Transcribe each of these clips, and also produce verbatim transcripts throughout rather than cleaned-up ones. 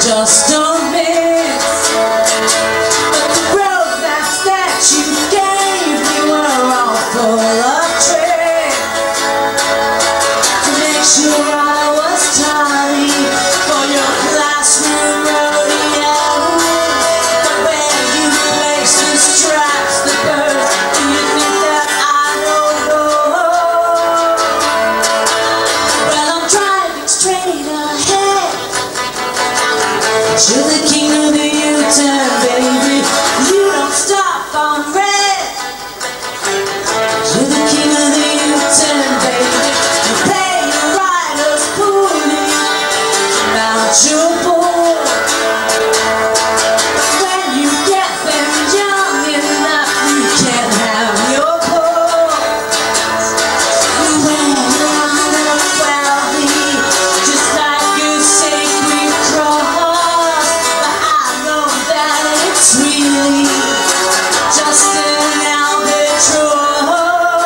just don't miss. But the roadmaps that you gave me were all full of tricks to make sure I was tardy for your classroom rodeo. But when you place the straps, the birds, do you think that I don't know? Well, I'm driving straight ahead to the king of the U-turn, baby. You don't stop on red. To the king of the U-turn, baby. You pay your riders poorly, mount your bull. When you get them young enough, you can have your pull. When you're under wealthy, just like a sacred cross. It's really just an albatross.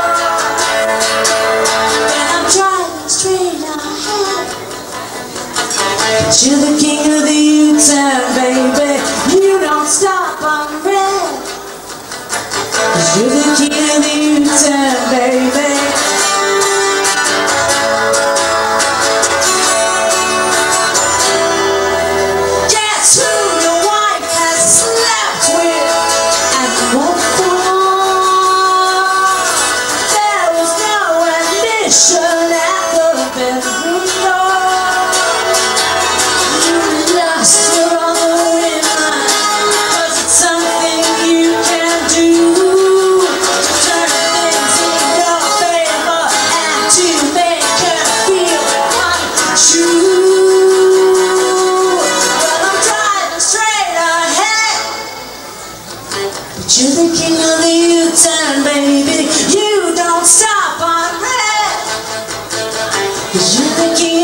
And I'm driving straight ahead to the king of the U-turn, baby. You don't stop on red. You're the king of the U-turn, baby. Guess who your wife has slept with and what for? There was no admission at the bedroom door. You lost your other women, 'cause it's something you can do to turn things in your favor and to make her feel untrue. You're the king of the U-turn, baby. You don't stop on red. 'Cause you're the king